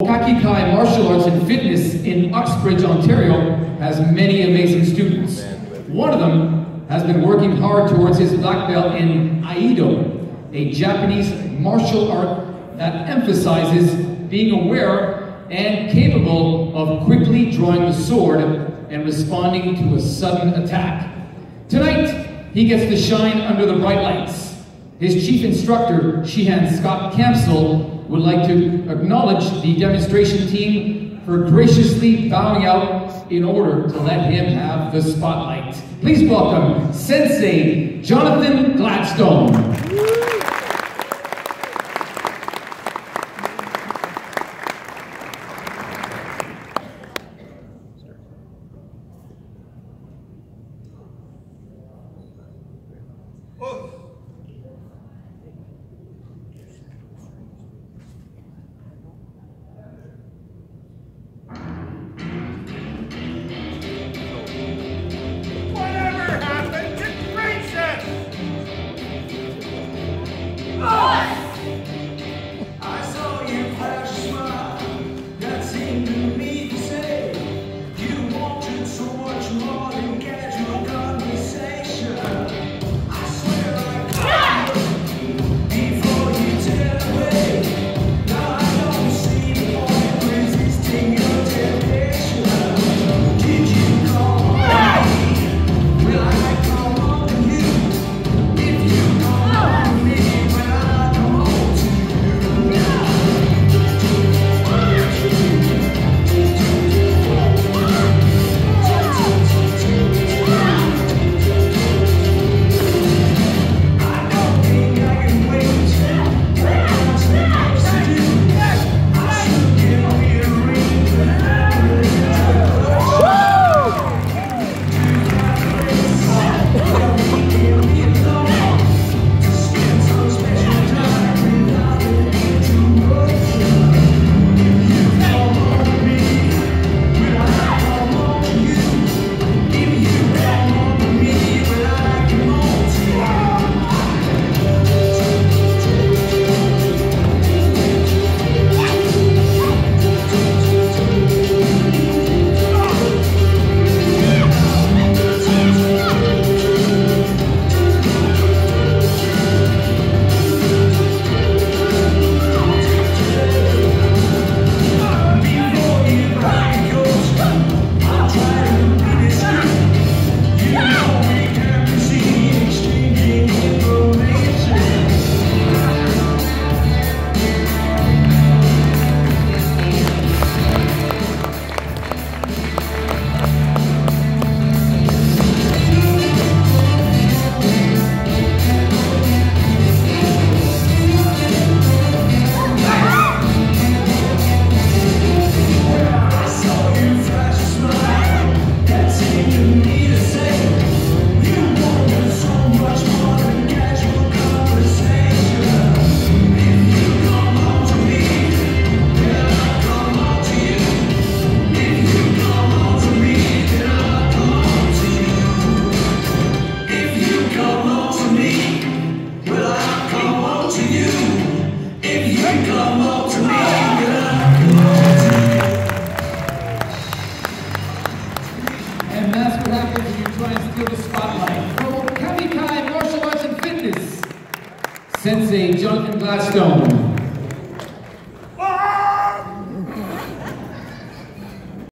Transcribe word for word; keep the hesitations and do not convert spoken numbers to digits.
Kakikai Martial Arts and Fitness in Uxbridge, Ontario has many amazing students. One of them has been working hard towards his black belt in Aido, a Japanese martial art that emphasizes being aware and capable of quickly drawing the sword and responding to a sudden attack. Tonight, he gets to shine under the bright lights. His chief instructor, Shihan Scott Camsell, would like to acknowledge the demonstration team for graciously bowing out in order to let him have the spotlight. Please welcome Sensei Jonathan Gladstone.